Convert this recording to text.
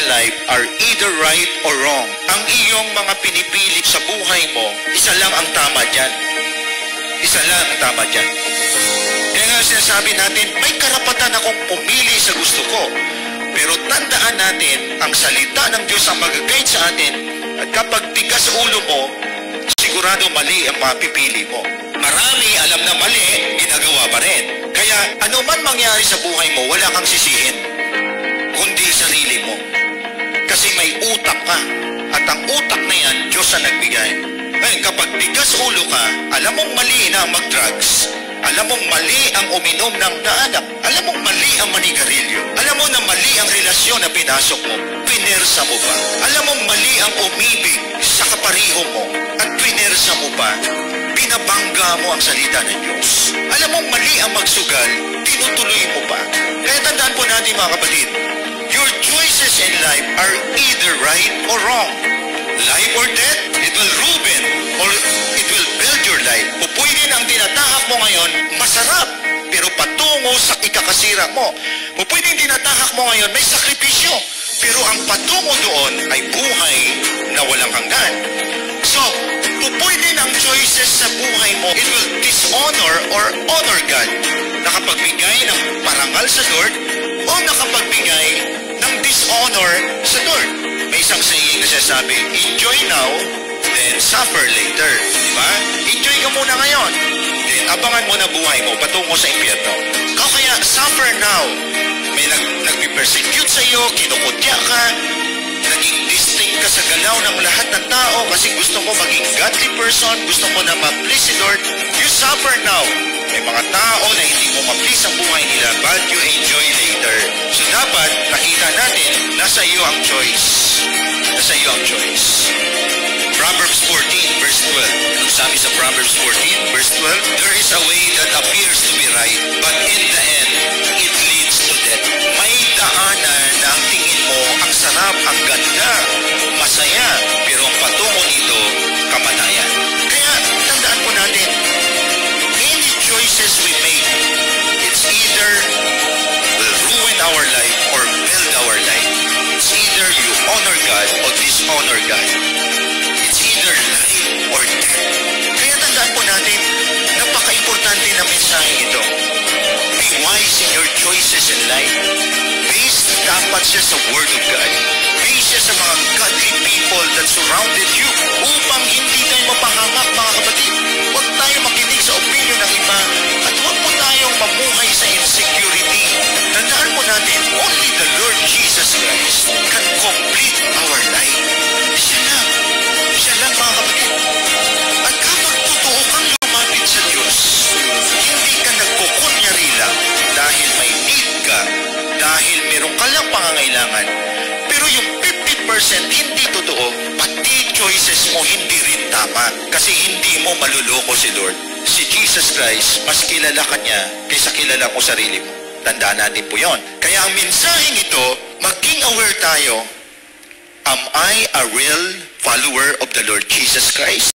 life are either right or wrong. Ang iyong mga pinipili sa buhay mo, isa lang ang tama dyan. Isa lang ang tama dyan. Kaya nga sinasabi natin, may karapatan akong pumili sa gusto ko. Pero tandaan natin, ang salita ng Diyos ang mag-guide sa atin. At kapag tigas ulo mo, sigurado mali ang mapipili mo. Marami alam na mali, ginagawa pa rin. Kaya ano man mangyari sa buhay mo, wala kang sisihin, kundi sarili mo. Kasi may utak ka. At ang utak na yan, Diyos ang nagbigay. Ngayon, kapag tigas ulo ka, alam mong mali na mag-drugs. Alam mong mali ang uminom ng daanak. Alam mong mali ang manigarilyo. Alam mo na mali ang relasyon na pinasok mo. Pinersa mo pa. Alam mong mali ang umibig sa kapariho mo. At pinersa mo pa. Pinabangga mo ang salita ng Diyos. Alam mong mali ang magsugal. Tinutuloy mo pa. Kaya tandaan po natin mga kapatid, your choices in life are either right or wrong. Life or death, it will ruin or it will build your life. O pwede na ang tinatahak mo ngayon, masarap, pero patungo sa ikakasira mo. O pwede ang tinatahak mo ngayon, may sakripisyo, pero ang patungo doon ay buhay na walang hanggan. So, pwede na ang choices sa buhay mo, it will dishonor or honor God. Nakapagbigay ng parangal sa Lord o nakapagbigay ng dishonor sa Lord. May isang saying na sinasabi, enjoy now, then suffer later. Diba? Enjoy ka muna ngayon. Then abangan mo na buhay mo patungo sa impyerno. Kaya suffer now. May nagpipersecute sa iyo, kinukutya ka, naging distinct ka sa galaw ng lahat ng tao kasi gusto mo maging godly person, gusto mo na ma-please si Lord. You suffer now. May mga tao na hindi mo ma-please ang buhay nila, but you enjoy later. So dapat nakita natin, nasa iyo ang choice. Nasa iyo ang choice. Proverbs 14 verse 12. Ang sabi sa Proverbs 14 verse 12, there is a way that appears to be right, but in the end, it leads to death. May daanan na ang tingin mo, ang sarap, ang ganda, masaya, pero ang patungo nito, kamatayan. Kaya, tandaan po natin, any choices we make, it's either will ruin our life or build our life. It's either you honor God or dishonor God. It's either life or death. Kaya tandaan po natin, napaka-importante na mensahe ito. Be wise in your choices in life. Based dapat siya sa Word of God. Based siya sa mga godly people that surrounded you upang hindi tayo mapahamak, mga kapatid. Huwag tayo makinig sa opinion ng iba at huwag po tayong mamuhay sa insecurity. Tandaan po natin, only the Lord Jesus Christ can complete our life. Siya lang. Siya lang, mga kapatid. At kapag totoo kang lumapit sa Diyos, hindi ka nagkukunyari lang dahil may need ka, dahil meron ka lang pangangailangan. Pero yung 50% hindi totoo, pati choices mo hindi rin tama kasi hindi mo maluloko si Lord. Si Jesus Christ, mas kilala ka niya kaysa kilala mo sarili mo. Tandaan natin po yon. Kaya ang mensaheng ito, maging aware tayo, am I a real follower of the Lord Jesus Christ?